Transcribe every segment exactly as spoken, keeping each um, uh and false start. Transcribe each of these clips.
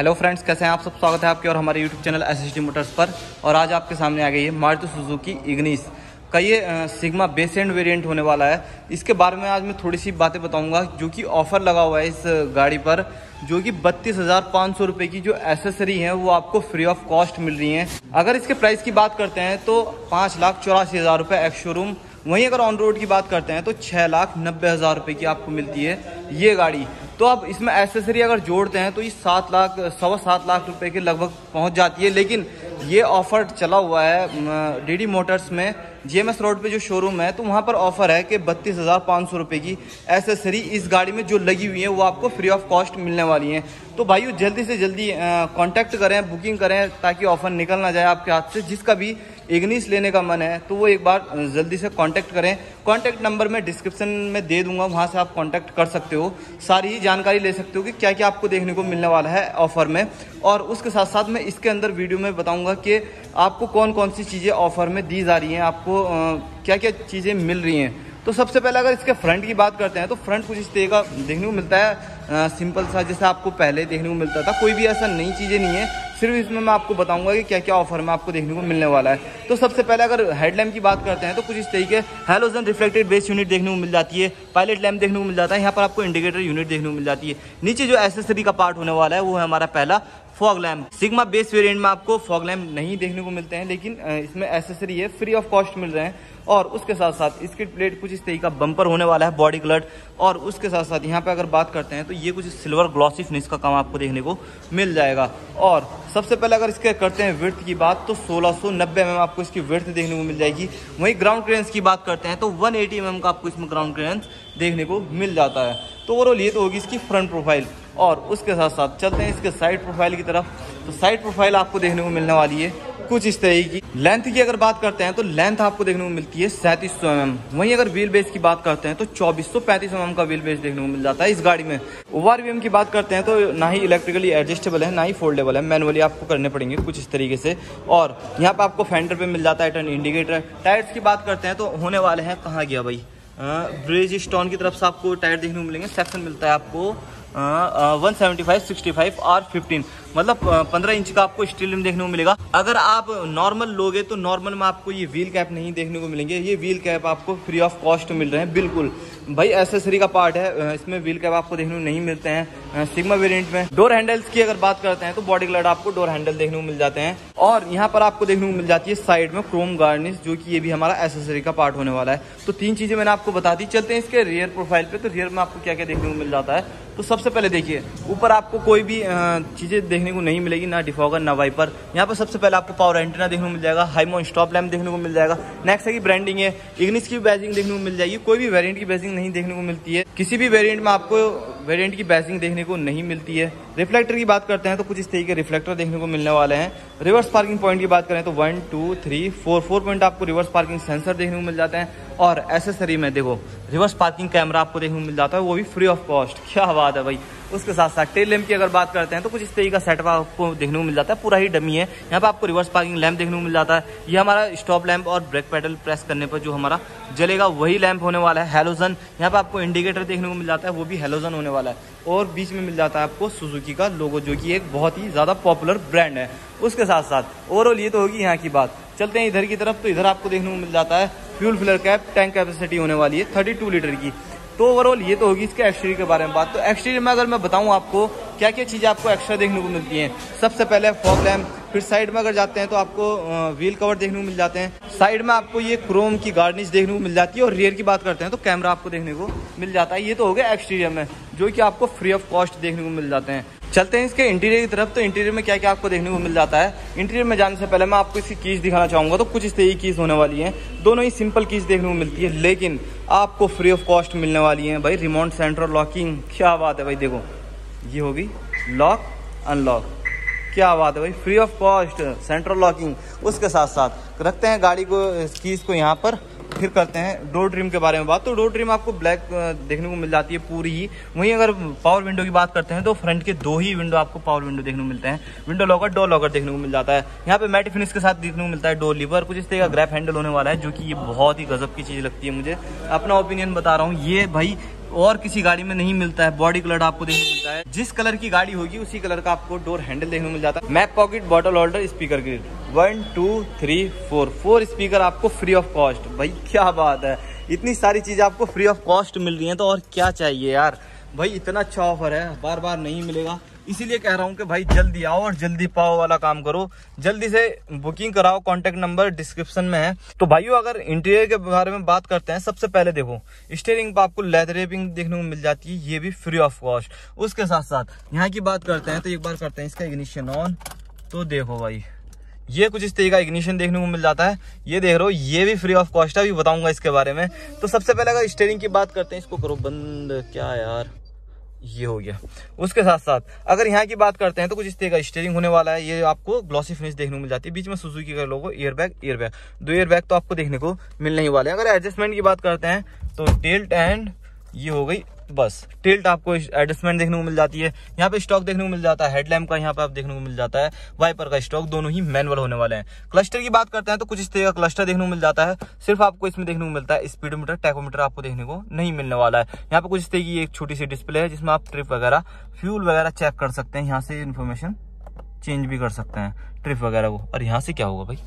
Hello friends, कैसे हैं आप सब। स्वागत है आपके और हमारे यूट्यूब चैनल एसएसडी मोटर्स पर। और आज आपके सामने आ गई है मारुति सुजुकी इग्निस का ये सिग्मा बेस एंड वेरिएंट होने वाला है। इसके बारे में आज मैं थोड़ी सी बातें बताऊंगा, जो कि ऑफर लगा हुआ है इस गाड़ी पर, जो कि बत्तीस हजार पाँच सौ रुपये की जो एसेसरी है वो आपको फ्री ऑफ कॉस्ट मिल रही है। अगर इसके प्राइस की बात करते हैं तो पाँच लाख चौरासी हज़ार रुपये एक्स शोरूम। वहीं अगर ऑन रोड की बात करते हैं तो छः लाख नब्बे हज़ार रुपये की आपको मिलती है ये गाड़ी। तो अब इसमें एसेसरी अगर जोड़ते हैं तो ये सात लाख सवा सात लाख रुपए के लगभग पहुंच जाती है। लेकिन ये ऑफर चला हुआ है डीडी मोटर्स में, जीएमएस रोड पे जो शोरूम है, तो वहाँ पर ऑफर है कि बत्तीस हज़ार पाँच सौ रुपये की एसेसरी इस गाड़ी में जो लगी हुई है वो आपको फ्री ऑफ कॉस्ट मिलने वाली है। तो भाइयों जल्दी से जल्दी कांटेक्ट करें, बुकिंग करें, ताकि ऑफर निकल ना जाए आपके हाथ से। जिसका भी इग्निस लेने का मन है तो वो एक बार जल्दी से कांटेक्ट करें। कांटेक्ट नंबर मैं डिस्क्रिप्शन में दे दूंगा, वहाँ से आप कांटेक्ट कर सकते हो, सारी ही जानकारी ले सकते हो कि क्या क्या आपको देखने को मिलने वाला है ऑफर में। और उसके साथ साथ मैं इसके अंदर वीडियो में बताऊंगा कि आपको कौन कौन सी चीज़ें ऑफर में दी जा रही हैं, आपको आ, क्या क्या चीज़ें मिल रही हैं। तो सबसे पहले अगर इसके फ्रंट की बात करते हैं तो फ्रंट कुछ इस तरह का देखने को मिलता है, आ, सिंपल सा, जैसे आपको पहले देखने को मिलता था। कोई भी ऐसा नई चीज़ें नहीं है, सिर्फ इसमें मैं आपको बताऊंगा कि क्या क्या ऑफर में आपको देखने को मिलने वाला है। तो सबसे पहले अगर हेडलैम्प की बात करते हैं तो कुछ इस तरीके हैलोजन रिफ्लेक्टेड बेस यूनिट देखने को मिल जाती है, पायलट लैम्प देखने को मिल जाता है, यहाँ पर आपको इंडिकेटर यूनिट देखने को मिल जाती है। नीचे जो एसेसरी का पार्ट होने वाला है वो है हमारा पहला fog lamp. Sigma base variant में आपको फॉग लैम्प नहीं देखने को मिलते हैं, लेकिन इसमें एसेसरी है, फ्री ऑफ कॉस्ट मिल रहे हैं। और उसके साथ साथ इसकी प्लेट कुछ इस तरीके का बम्पर होने वाला है, बॉडी कलर। और उसके साथ साथ यहाँ पे अगर बात करते हैं तो ये कुछ सिल्वर ग्लॉसी फिनिश का काम आपको देखने को मिल जाएगा। और सबसे पहले अगर इसके करते हैं विड्थ की बात तो सोलह सौ नब्बे एम एम आपको इसकी विड्थ देखने को मिल जाएगी। वहीं ग्राउंड क्लियरेंस की बात करते हैं तो एक सौ अस्सी एम एम का आपको इसमें ग्राउंड क्लियरेंस देखने को मिल जाता है। तो ओवरऑल ये तो होगी इसकी फ्रंट प्रोफाइल। और उसके साथ साथ चलते हैं इसके साइड प्रोफाइल की तरफ। तो साइड प्रोफाइल आपको देखने को मिलने वाली है कुछ इस तरह की। लेंथ की अगर बात करते हैं तो लेंथ आपको देखने को मिलती है सैंतीस सौ एम एम। वहीं अगर व्हील बेस की बात करते हैं तो चौबीस सौ पैंतीस एम एम का व्हील बेस देखने को मिल जाता है इस गाड़ी में। ओआरवीएम की बात करते हैं तो ना ही इलेक्ट्रिकली एडजस्टेबल है, ना ही फोल्डेबल है, मैनुअली आपको करने पड़ेंगे कुछ इस तरीके से। और यहाँ पे आपको फेंडर पे मिल जाता है टर्न इंडिकेटर। टायर्स की बात करते हैं तो होने वाले हैं, कहाँ गया भाई, ब्रिज स्टोन की तरफ से आपको टायर देखने को मिलेंगे। सेक्शन मिलता है आपको one seventy five sixty five R fifteen, मतलब पंद्रह इंच का आपको स्टील रिम देखने को मिलेगा। अगर आप नॉर्मल लोगे तो नॉर्मल में आपको ये व्हील कैप नहीं देखने को मिलेंगे, ये व्हील कैप आपको फ्री ऑफ कॉस्ट मिल रहे हैं। बिल्कुल भाई एसेसरी का पार्ट है, इसमें व्हील कैप आपको देखने को नहीं मिलते हैं सिग्मा वेरिएंट में। डोर हैंडल्स की अगर बात करते हैं तो बॉडी कलर आपको डोर हैंडल देखने को मिल जाते हैं। और यहाँ पर आपको देखने को मिल जाती है साइड में क्रोम गार्निश, जो कि ये भी हमारा एसेसरी का पार्ट होने वाला है। तो तीन चीजें मैंने आपको बता दी। चलते हैं इसके रियर प्रोफाइल पे। तो रियर में आपको क्या क्या देखने को मिल जाता है। तो सबसे पहले देखिए, ऊपर आपको कोई भी चीजें देखने को नहीं मिलेगी, ना डिफॉगर ना वाइपर। यहाँ पर सबसे पहले आपको पावर एंटीना देखने को मिल जाएगा, हाईमो स्टॉप लैम्प देखने को मिल जाएगा। नेक्स्ट है की ब्रांडिंग है, इग्निस की बैजिंग देखने को मिल जाएगी। कोई भी वेरिएंट की बैजिंग नहीं देखने को मिलती है, किसी भी वेरिएंट में आपको वेरिएंट की बैजिंग देखने को नहीं मिलती है। रिफ्लेक्टर की बात करते हैं तो कुछ इस तरीके के रिफ्लेक्टर देखने को मिलने वाले हैं। रिवर्स पार्किंग पॉइंट की बात करें तो one two three four four point आपको रिवर्स पार्किंग सेंसर देखने को मिल जाते हैं। और एसेसरी में देखो रिवर्स पार्किंग कैमरा आपको देखने को मिल जाता है, वो भी फ्री ऑफ कॉस्ट। क्या बात है भाई। उसके साथ साथ टेल लैम्प की अगर बात करते हैं तो कुछ इस तरीके का सेटअप आपको देखने को मिल जाता है, पूरा ही डमी है। यहाँ पे आपको रिवर्स पार्किंग लैम्प देखने को मिल जाता है। ये हमारा स्टॉप लैम्प और ब्रेक पेडल प्रेस करने पर जो हमारा जलेगा वही लैम्प होने वाला है। हेलोजन यहाँ पे आपको इंडिकेटर देखने को मिल जाता है, वो भी हेलोजन होने वाला है। और बीच में मिल जाता है आपको सुजुकी का लोगो, जो कि एक बहुत ही ज्यादा पॉपुलर ब्रांड है। उसके साथ साथ ओवरऑल ये तो होगी यहाँ की बात। चलते हैं इधर की तरफ। तो इधर आपको देखने को मिल जाता है fuel filler cap, tank capacity होने वाली है थर्टी टू लीटर की। तो ओवरऑल ये तो होगी इसके एक्सटीरियर के बारे में बात। तो एक्सटीरियर में अगर मैं बताऊं आपको क्या क्या चीजें आपको एक्स्ट्रा देखने को मिलती हैं। सबसे पहले फॉग लैम्प, फिर साइड में अगर जाते हैं तो आपको व्हील कवर देखने को मिल जाते हैं। साइड में आपको ये क्रोम की गार्निश देखने को मिल जाती है। और रियर की बात करते हैं तो कैमरा आपको देखने को मिल जाता है। ये तो हो गया एक्सटीरियर में, जो कि आपको फ्री ऑफ कॉस्ट देखने को मिल जाते हैं। चलते हैं इसके इंटीरियर की तरफ। तो इंटीरियर में क्या क्या आपको देखने को मिल जाता है। इंटीरियर में जाने से पहले मैं आपको इसकी कीज दिखाना चाहूंगा। तो कुछ इस तरह की कीज होने वाली है, दोनों ही सिंपल कीज देखने को मिलती है, लेकिन आपको फ्री ऑफ कॉस्ट मिलने वाली है भाई। रिमोट सेंट्रल लॉकिंग, क्या बात है भाई। देखो ये होगी लॉक अनलॉक, क्या बात है भाई, free of cost central locking. उसके साथ साथ रखते हैं गाड़ी को, कीज को यहाँ पर। फिर करते हैं डोर ट्रिम के बारे में बात। तो डोर ट्रिम आपको ब्लैक देखने को मिल जाती है पूरी ही। वहीं अगर पावर विंडो की बात करते हैं तो फ्रंट के दो ही विंडो आपको पावर विंडो देखने को मिलते हैं। विंडो लॉकर, डोर लॉकर देखने को मिल जाता है। यहाँ पे मैट फिनिश के साथ देखने को मिलता है डोर लीवर। कुछ इस तरह का ग्रैप हैंडल होने वाला है, जो कि ये बहुत ही गजब की चीज लगती है मुझे, अपना ओपिनियन बता रहा हूँ। ये भाई और किसी गाड़ी में नहीं मिलता है। बॉडी कलर आपको देखने को मिलता है, जिस कलर की गाड़ी होगी उसी कलर का आपको डोर हैंडल देखने को मिल जाता है। Map pocket, bottle holder, speaker grill, one two three four four speaker आपको फ्री ऑफ कॉस्ट। भाई क्या बात है, इतनी सारी चीज़ आपको फ्री ऑफ कॉस्ट मिल रही है तो और क्या चाहिए यार। भाई इतना अच्छा ऑफर है, बार बार नहीं मिलेगा, इसीलिए कह रहा हूँ कि भाई जल्दी आओ और जल्दी पाओ वाला काम करो, जल्दी से बुकिंग कराओ। कॉन्टैक्ट नंबर डिस्क्रिप्शन में है। तो भाइयों अगर इंटीरियर के बारे में बात करते हैं, सबसे पहले देखो स्टीयरिंग पे आपको लेदर रैपिंग देखने को मिल जाती है, ये भी फ्री ऑफ कॉस्ट। उसके साथ साथ यहाँ की बात करते हैं तो एक बार करते हैं इसका इग्निशन ऑन, तो देखो भाई ये कुछ इस तरीके का इग्निशन देखने को मिल जाता है। ये देख रहे हो, ये भी फ्री ऑफ कॉस्ट है, अभी बताऊंगा इसके बारे में। तो सबसे पहले अगर स्टीयरिंग की बात करते हैं, इसको करो बंद, क्या यार ये हो गया। उसके साथ साथ अगर यहाँ की बात करते हैं तो कुछ इस तरह का स्टीयरिंग होने वाला है। ये आपको ग्लॉसी फिनिश देखने को मिल जाती है, बीच में सुजुकी का logo, air bag air bag दो एयर बैग तो आपको देखने को मिलने ही वाले हैं। अगर एडजस्टमेंट की बात करते हैं तो टिल्ट एंड ये हो गई, बस टिल्ट आपको एडजस्टमेंट देखने को मिल जाती है। यहाँ पे स्टॉक देखने को मिल जाता है, हेडलैम्प का यहाँ पे आप देखने को मिल जाता है, वाइपर का स्टॉक, दोनों ही मैनुअल होने वाले हैं। क्लस्टर की बात करते हैं तो कुछ इस तरह का क्लस्टर देखने को मिल जाता है। सिर्फ आपको इसमें देखने को मिलता है स्पीडोमीटर, टैकोमीटर आपको देखने को नहीं मिलने वाला है। यहाँ पे कुछ इस तरह की एक छोटी सी डिस्प्ले है जिसमें आप ट्रिप वगैरह, फ्यूल वगैरह चेक कर सकते हैं, यहाँ से इन्फॉर्मेशन चेंज भी कर सकते हैं ट्रिप वगैरह को। और यहाँ से क्या होगा भाई,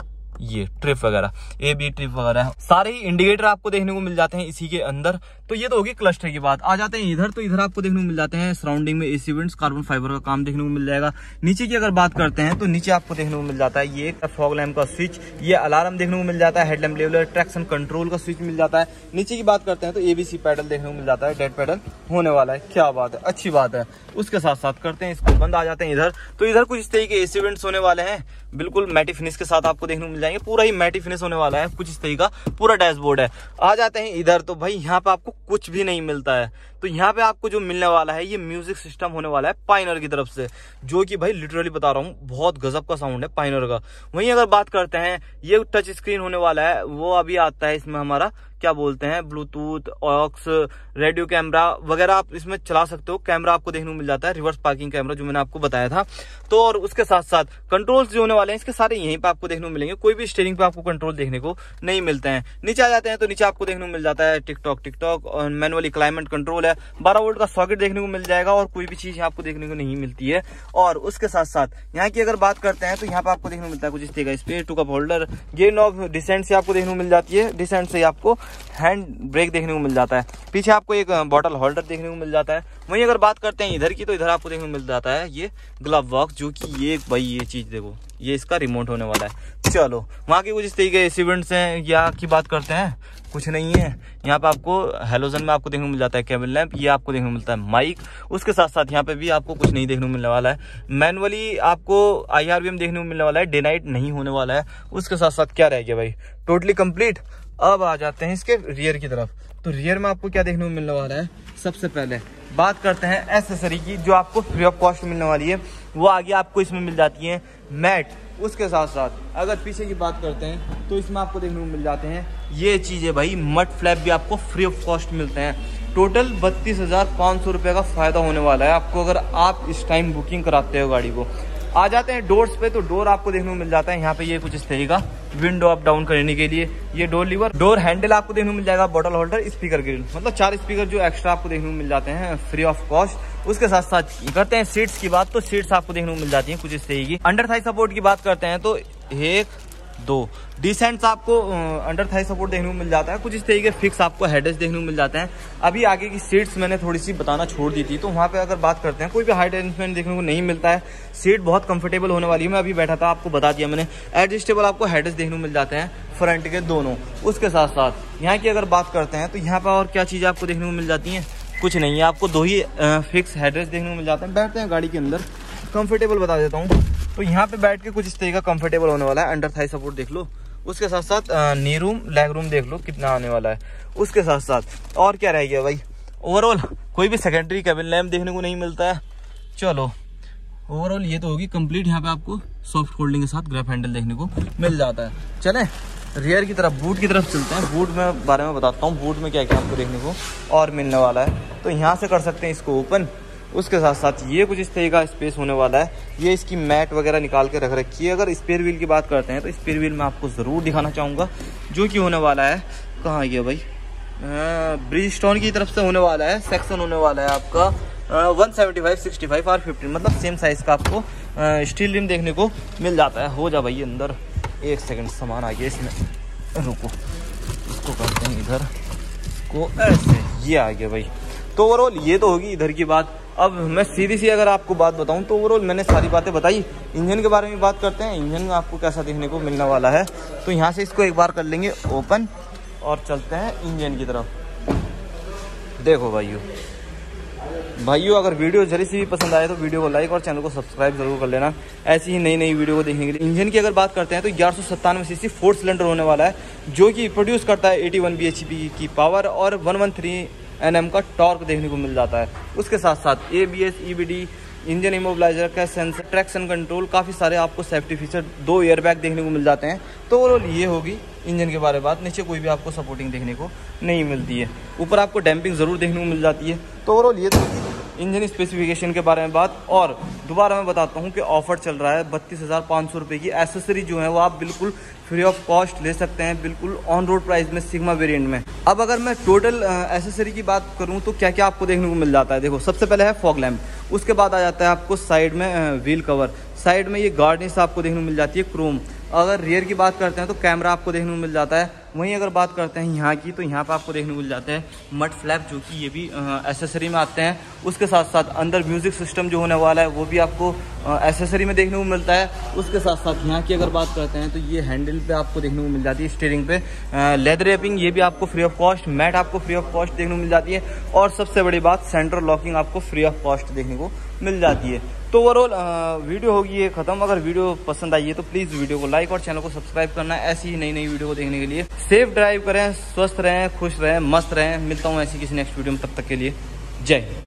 ये ट्रिप वगैरह, ए बी ट्रिप वगैरह सारे ही इंडिकेटर आपको देखने को मिल जाते हैं इसी के अंदर। तो ये तो होगी क्लस्टर की बात। आ जाते हैं इधर, तो इधर आपको देखने को मिल जाते हैं सराउंडिंग में एसी वेंट्स, कार्बन फाइबर का काम देखने को मिल जाएगा। नीचे की अगर बात करते हैं तो नीचे आपको देखने को मिल जाता है ये फॉग लैम्प का स्विच, ये अलार्म देखने को मिल जाता है, हेडलैम्प लेवलर, ट्रैक्शन कंट्रोल का स्विच मिल जाता है। नीचे की बात करते हैं तो एबीसी पैडल देखने को मिल जाता है, डेड पैडल होने वाला है। क्या बात है, अच्छी बात है। उसके साथ साथ करते हैं इसको बंद, आ जाते हैं इधर, तो इधर कुछ इस तरीके एसी वेंट्स होने वाले हैं, बिल्कुल मैटी फिनिश के साथ आपको देखने को मिल जाएंगे, पूरा ही मैटी फिनिश होने वाला है, कुछ इस तरीके का पूरा डैशबोर्ड है। आ जाते हैं इधर, तो भाई यहाँ पे आपको कुछ भी नहीं मिलता है। तो यहाँ पे आपको जो मिलने वाला है ये म्यूजिक सिस्टम होने वाला है पायनर की तरफ से, जो कि भाई लिटरली बता रहा हूँ बहुत गजब का साउंड है पायनर का। वहीं अगर बात करते हैं, ये टच स्क्रीन होने वाला है, वो अभी आता है इसमें हमारा क्या बोलते हैं ब्लूटूथ, ऑक्स, रेडियो कैमरा वगैरह आप इसमें चला सकते हो। कैमरा आपको देखने को मिल जाता है, रिवर्स पार्किंग कैमरा जो मैंने आपको बताया था। तो और उसके साथ साथ कंट्रोल्स जो होने वाले हैं इसके सारे यहीं पे आपको देखने को मिलेंगे, कोई भी स्टीयरिंग पे आपको कंट्रोल देखने को नहीं मिलते हैं। नीचे आ जाते हैं तो नीचे आपको देखने को मिल जाता है टिकटॉक टिकटॉक और मैनुअली क्लाइमेट कंट्रोल है, बारह वोल्ट का सॉकेट देखने को मिल जाएगा और कोई भी चीज आपको देखने को नहीं मिलती है। और उसके साथ साथ यहाँ की अगर बात करते हैं तो यहाँ पे आपको देखने को मिलता है कुछ इस तरह का space, two cup holder, gear knob decent से आपको देखने को मिल जाती है, डिसेंट से आपको हैंड ब्रेक देखने को मिल जाता है। पीछे आपको एक बॉटल होल्डर देखने को मिल जाता है। वहीं अगर बात करते हैं इधर की, तो इधर आपको देखने को मिल जाता है ये ग्लव बॉक्स, जो कि ये भाई ये चीज देखो, ये इसका रिमोट होने वाला है। चलो वहाँ की कुछ इस तरीके के इवेंट्स हैं, या की बात करते हैं कुछ नहीं है। यहाँ पे आपको हेलोजन में आपको देखने को मिल जाता है केबल लैंप, ये आपको देखने को मिलता है माइक। उसके साथ साथ यहाँ पे भी आपको कुछ नहीं देखने को मिलने वाला है। मैनुअली आपको आई आर वी एम देखने को मिलने वाला है, डे नाइट नहीं होने वाला है। उसके साथ साथ क्या रह गया भाई, टोटली कंप्लीट। अब आ जाते हैं इसके रियर की तरफ, तो रियर में आपको क्या देखने को मिलने वाला है। सबसे पहले बात करते हैं एसेसरी की, जो आपको फ्री ऑफ कॉस्ट मिलने वाली है, वो आगे आपको इसमें मिल जाती है मैट। उसके साथ साथ अगर पीछे की बात करते हैं तो इसमें आपको देखने को मिल जाते हैं ये चीज़ें भाई, मड फ्लैप भी आपको फ्री ऑफ कॉस्ट मिलते हैं। टोटल बत्तीस हज़ार पाँच सौ रुपये का फ़ायदा होने वाला है आपको अगर आप इस टाइम बुकिंग कराते हो गाड़ी को। आ जाते हैं डोर्स पे, तो डोर आपको देखने को मिल जाता है यहाँ पे ये कुछ इस तरीके का, विंडो अप डाउन करने के लिए ये डोर लीवर, डोर हैंडल आपको देखने को मिल जाएगा, बॉटल होल्डर, स्पीकर ग्रिल, मतलब चार स्पीकर जो एक्स्ट्रा आपको देखने को मिल जाते हैं फ्री ऑफ कॉस्ट। उसके साथ साथ करते हैं सीट्स की बात, तो सीट्स आपको देखने को मिल जाती हैं कुछ इस तरीके की। अंडर थाई सपोर्ट की बात करते हैं तो एक दो डिसेंट्स आपको अंडर थाई सपोर्ट देखने को मिल जाता है, कुछ इस तरीके फिक्स आपको हेडरेस्ट देखने को मिल जाते हैं। अभी आगे की सीट्स मैंने थोड़ी सी बताना छोड़ दी थी, तो वहाँ पे अगर बात करते हैं कोई भी हाइट एडजस्टमेंट देखने को नहीं मिलता है। सीट बहुत कंफर्टेबल होने वाली है, मैं अभी बैठा था आपको बता दिया मैंने। एडजस्टेबल आपको हेडरेस्ट देखने को मिल जाते हैं फ्रंट के दोनों। उसके साथ साथ यहाँ की अगर बात करते हैं तो यहाँ पर और क्या चीज़ें आपको देखने को मिल जाती हैं, कुछ नहीं है, आपको दो ही फिक्स हेडरेस्ट देखने को मिल जाते हैं। बैठते हैं गाड़ी के अंदर, कंफर्टेबल बता देता हूँ। तो यहाँ पे बैठ के कुछ इस तरीके का कंफर्टेबल होने वाला है, अंडर थाई सपोर्ट देख लो। उसके साथ साथ नी रूम, लेग रूम देख लो कितना आने वाला है। उसके साथ साथ और क्या रह गया भाई, ओवरऑल कोई भी सेकेंडरी केबिन लैम्प देखने को नहीं मिलता है। चलो ओवरऑल ये तो होगी कंप्लीट। यहाँ पे आपको सॉफ्ट होल्डिंग के साथ ग्रैब हैंडल देखने को मिल जाता है। चलें रियर की तरफ, बूट की तरफ चलते हैं। बूट में बारे में बताता हूँ, बूट में क्या क्या आपको देखने को और मिलने वाला है। तो यहाँ से कर सकते हैं इसको ओपन। उसके साथ साथ ये कुछ इस तरह का स्पेस होने वाला है, ये इसकी मैट वगैरह निकाल के रख रखी है। अगर स्पेयर व्हील की बात करते हैं तो स्पेयर व्हील मैं आपको ज़रूर दिखाना चाहूँगा, जो कि होने वाला है, कहाँ गया भाई, ब्रिजस्टोन की तरफ से होने वाला है। सेक्शन होने वाला है आपका one seventy five sixty five R fifteen, मतलब सेम साइज का आपको स्टील रिम देखने को मिल जाता है। हो जा भाई अंदर, एक सेकंड सामान आ गया इसमें, रुको इसको करते हैं इधर को, ऐसे ये आ गया भाई। तो ओवरऑल ये तो होगी इधर की बात। अब मैं सीधी सी अगर आपको बात बताऊं तो ओवरऑल मैंने सारी बातें बताई। इंजन के बारे में बात करते हैं, इंजन में आपको कैसा देखने को मिलने वाला है। तो यहाँ से इसको एक बार कर लेंगे ओपन और चलते हैं इंजन की तरफ। देखो भाइयों भाइयों अगर वीडियो जरी सी भी पसंद आए तो वीडियो को लाइक और चैनल को सब्सक्राइब जरूर कर लेना, ऐसी ही नई नई वीडियो को देखने के लिए। इंजन की अगर बात करते हैं तो ग्यारह सौ सत्तानवे सीसी फोर सिलेंडर होने वाला है, जो कि प्रोड्यूस करता है इक्यासी बीएचपी की पावर और एक सौ तेरह एनएम का टॉर्क देखने को मिल जाता है। उसके साथ साथ एबीएस, ईबीडी, इंजन इमोबिलाइजर का सेंसर, ट्रैक्शन कंट्रोल, काफ़ी सारे आपको सेफ्टी फीचर, दो एयरबैग देखने को मिल जाते हैं। तो ओवरऑल ये होगी इंजन के बारे में बात। नीचे कोई भी आपको सपोर्टिंग देखने को नहीं मिलती है, ऊपर आपको डैम्पिंग ज़रूर देखने को मिल जाती है। तो ओवरऑल ये तो इंजन स्पेसिफिकेशन के बारे में बात। और दोबारा मैं बताता हूँ कि ऑफर चल रहा है बत्तीस हज़ार पाँच सौ रुपये की एसेसरी जो है वो आप बिल्कुल फ्री ऑफ कॉस्ट ले सकते हैं, बिल्कुल ऑन रोड प्राइस में सिग्मा वेरिएंट में। अब अगर मैं टोटल एसेसरी की बात करूँ तो क्या क्या आपको देखने को मिल जाता है। देखो सबसे पहले है फॉग लैम्प, उसके बाद आ जाता है आपको साइड में व्हील कवर, साइड में ये गार्निश आपको देखने को मिल जाती है क्रोम। अगर रियर की बात करते हैं तो कैमरा आपको देखने को मिल जाता है। वहीं अगर बात करते हैं यहाँ की तो यहाँ पर आपको देखने को मिल जाते हैं मड फ्लैप, जो कि ये भी एसेसरी में आते हैं। उसके साथ साथ अंदर म्यूजिक सिस्टम जो होने वाला है वो भी आपको एसेसरी में देखने को मिलता है। उसके साथ साथ यहाँ की अगर बात करते हैं तो ये हैंडल पे आपको देखने को मिल जाती है, स्टीयरिंग पे लेदर रैपिंग ये भी आपको फ्री ऑफ कॉस्ट, मैट आपको फ्री ऑफ कॉस्ट देखने को मिल जाती है। और सबसे बड़ी बात सेंट्रल लॉकिंग आपको फ्री ऑफ कॉस्ट देखने को मिल जाती है। तो ओवरऑल वीडियो होगी ये खत्म। अगर वीडियो पसंद आई है तो प्लीज़ वीडियो को लाइक और चैनल को सब्सक्राइब करना है, ऐसी ही नई नई वीडियो को देखने के लिए। सेफ ड्राइव करें, स्वस्थ रहें, खुश रहें, मस्त रहें। मिलता हूँ ऐसी किसी नेक्स्ट वीडियो में, तब तक के लिए जय हिंद।